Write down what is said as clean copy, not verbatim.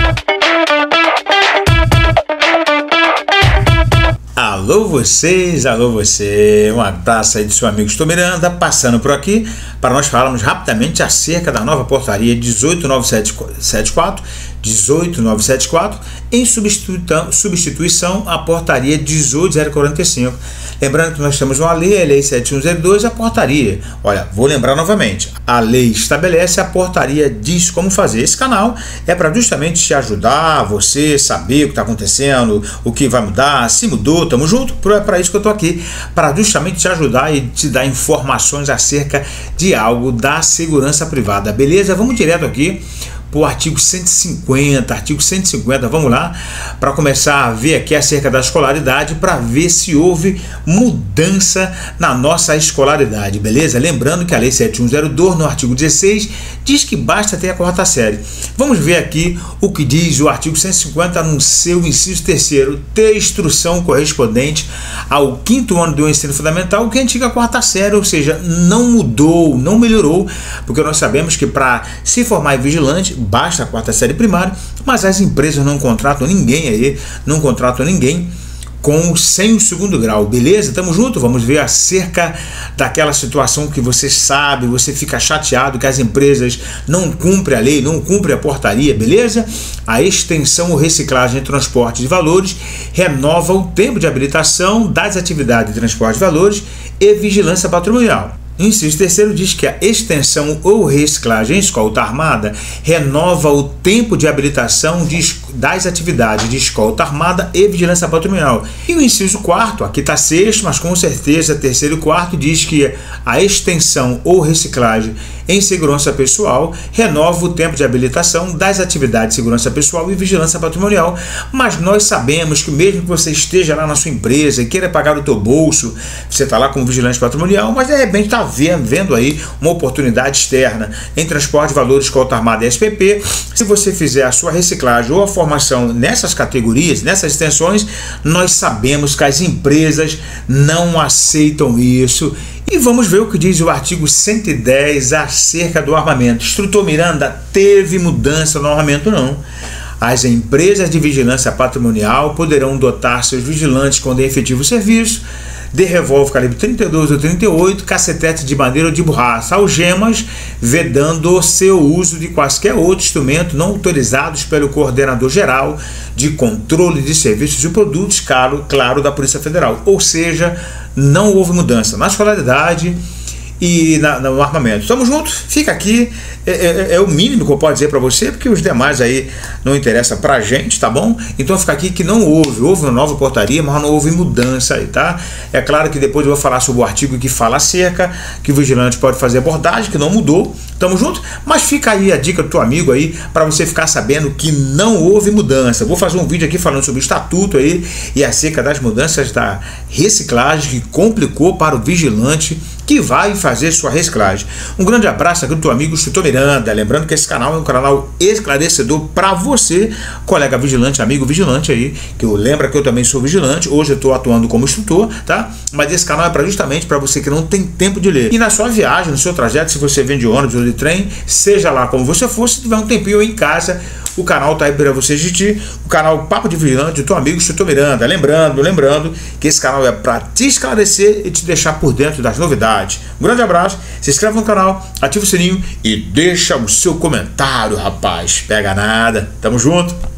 Alô vocês, alô você, um abraço aí de seu amigo Estou Miranda, passando por aqui para nós falarmos rapidamente acerca da nova portaria 18974, em substituição à portaria 18045. Lembrando que nós temos uma lei, a lei 7102, a portaria. Olha, vou lembrar novamente, a lei estabelece, a portaria diz como fazer. Esse canal é para justamente te ajudar, você saber o que está acontecendo, o que vai mudar, se mudou, tamo junto, é para isso que eu tô aqui, para justamente te ajudar e te dar informações acerca de algo da segurança privada, beleza? Vamos direto aqui para o artigo 150, vamos lá, para começar a ver aqui acerca da escolaridade, para ver se houve mudança na nossa escolaridade, beleza? Lembrando que a lei 7102, no artigo 16, diz que basta ter a quarta série. Vamos ver aqui o que diz o artigo 150 no seu inciso 3º, ter instrução correspondente ao 5º ano do ensino fundamental, que é a antiga quarta série, ou seja, não mudou, não melhorou, porque nós sabemos que para se formar em vigilante, basta a quarta série primária, mas as empresas não contratam ninguém aí, sem o 2º grau, beleza? Tamo junto? Vamos ver acerca daquela situação que você sabe, você fica chateado que as empresas não cumprem a lei, não cumprem a portaria, beleza? A extensão ou reciclagem de transporte de valores renova o tempo de habilitação das atividades de transporte de valores e vigilância patrimonial. Inciso 3º diz que a extensão ou reciclagem em escolta armada renova o tempo de habilitação das atividades de escolta armada e vigilância patrimonial. E o inciso 4º, aqui está 6º, mas com certeza 3º e 4º, diz que a extensão ou reciclagem em segurança pessoal renova o tempo de habilitação das atividades de segurança pessoal e vigilância patrimonial. Mas nós sabemos que mesmo que você esteja lá na sua empresa e queira pagar o teu bolso, você está lá como vigilante patrimonial, mas de repente está vendo aí uma oportunidade externa em transporte de valores, escolta armada e SPP. Se você fizer a sua reciclagem ou a formação nessas categorias, nessas extensões, nós sabemos que as empresas não aceitam isso. E vamos ver o que diz o artigo 110 acerca do armamento. Instrutor Miranda, teve mudança no armamento? Não. As empresas de vigilância patrimonial poderão dotar seus vigilantes quando em efetivo serviço de revólver calibre 32 ou 38, cacetete de madeira ou de borracha, algemas, vedando seu uso de quaisquer outro instrumento não autorizados pelo Coordenador Geral de Controle de Serviços e Produtos, claro, da Polícia Federal. Ou seja, não houve mudança na escolaridade e no armamento. Estamos juntos? Fica aqui, é o mínimo que eu posso dizer para você, porque os demais aí não interessa pra gente, tá bom? Então fica aqui que não houve uma nova portaria, mas não houve mudança aí, tá? É claro que depois eu vou falar sobre o artigo que fala acerca, que o vigilante pode fazer abordagem, que não mudou, tamo junto? Mas fica aí a dica do teu amigo aí, para você ficar sabendo que não houve mudança. Vou fazer um vídeo aqui falando sobre o estatuto aí, e acerca das mudanças da reciclagem, que complicou para o vigilante que vai fazer sua reciclagem. Um grande abraço aqui do teu amigo Estou Miranda. Lembrando que esse canal é um canal esclarecedor para você, colega vigilante, amigo vigilante aí, que eu lembro que eu também sou vigilante, hoje eu estou atuando como instrutor, tá? Mas esse canal é justamente para você que não tem tempo de ler. E na sua viagem, no seu trajeto, se você vem de ônibus ou de trem, seja lá como você for, se tiver um tempinho em casa, o canal tá aí para você assistir, o canal Papo de Vigilante, do teu amigo Estou Miranda. Lembrando que esse canal é para te esclarecer e te deixar por dentro das novidades. Um grande abraço, se inscreve no canal, ativa o sininho e deixa o seu comentário, rapaz. Pega nada, tamo junto.